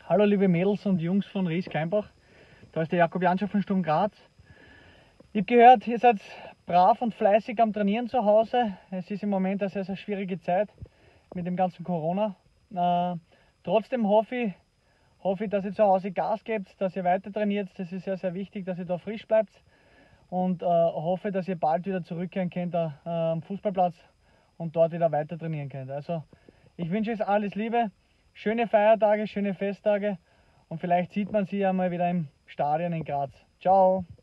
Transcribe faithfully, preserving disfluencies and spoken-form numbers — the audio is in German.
Hallo liebe Mädels und Jungs von Ries Kleinbach, da ist der Jakob Janscher von Sturm Graz. Ich habe gehört, ihr seid brav und fleißig am Trainieren zu Hause. Es ist im Moment eine sehr, sehr schwierige Zeit mit dem ganzen Corona. Äh, trotzdem hoffe ich, hoffe ich, dass ihr zu Hause Gas gebt, dass ihr weiter trainiert. Das ist sehr, sehr wichtig, dass ihr da frisch bleibt. Und äh, hoffe, dass ihr bald wieder zurückkehren könnt äh, am Fußballplatz und dort wieder weiter trainieren könnt. Also ich wünsche euch alles Liebe. Schöne Feiertage, schöne Festtage und vielleicht sieht man sie ja mal wieder im Stadion in Graz. Ciao!